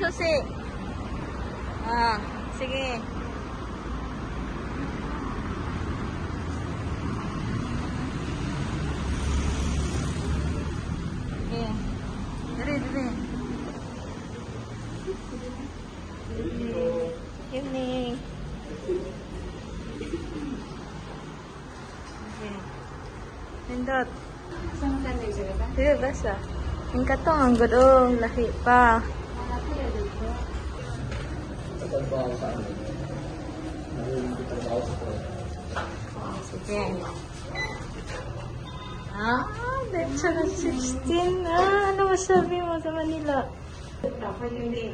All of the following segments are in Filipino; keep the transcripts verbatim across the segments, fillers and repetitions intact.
susi. Ah, sige. Okay. Dali, dali. Evening. Okay. Nindot. Saan ka na isa ka? Sige, basta. Ang katong ang gudong, lahi pa. Malaki na dito. Trabaho sa amin. Nahulog yung trabaho sa ko. Sige. Ah, that's na sixteen. Ah, ano masabi mo sa Manila? Dapat yun din.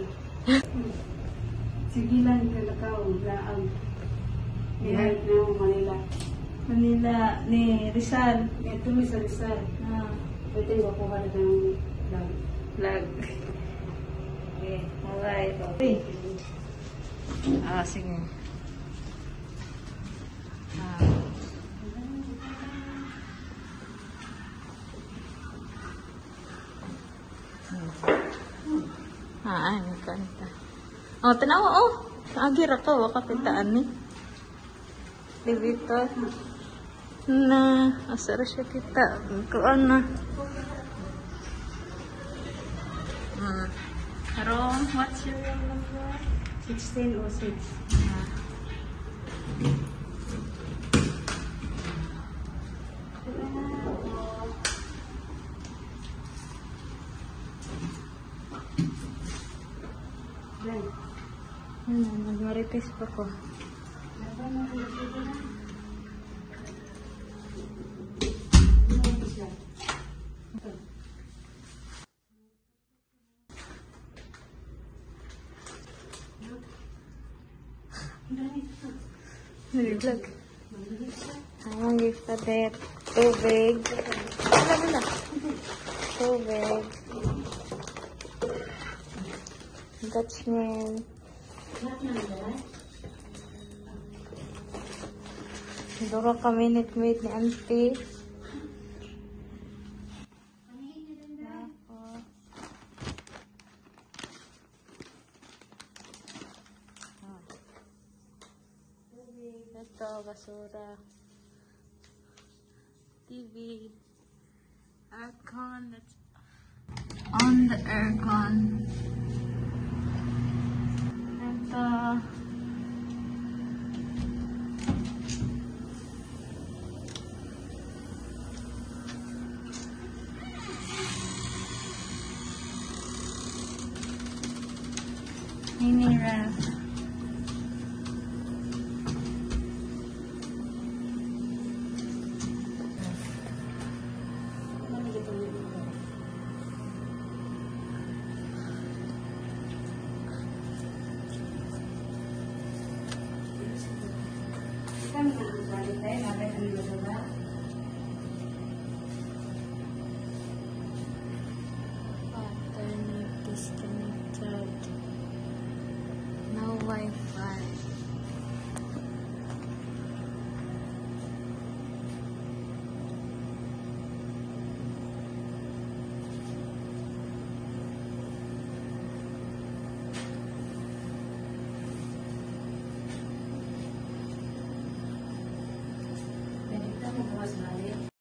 Sige lang kalakaw. Laang. Nihayat na mo Manila. Manila ni Rizal. Ito mi sa Rizal. Ah, Pwede ko po ka na ng vlog. vlog. Okay, alright. Okay. Ah, sige. Ah. Ah, ano kanta. Oh, tanawa, oh. Agira ka, waka kitaan ni. Dito. Na, asara siya kita. Kuan na. Hmm. Pero, what's your room number? sixteen oh six. Ah. Lan. Ano, nag-marites pa ko. Dapat mo ko dito na. Nag-vlog. Ang gift natin. Tubig. Wala, wala. Tubig. Dutchman. Dura ka minute-minute ni auntie. Ito, basura. T V. Aircon. That's on the aircon. Ito. Mini ref. Kami na ang balik tayo. Natin ang masama. Internet disconnected. No Wi-Fi. Pwede ka magbukas balik.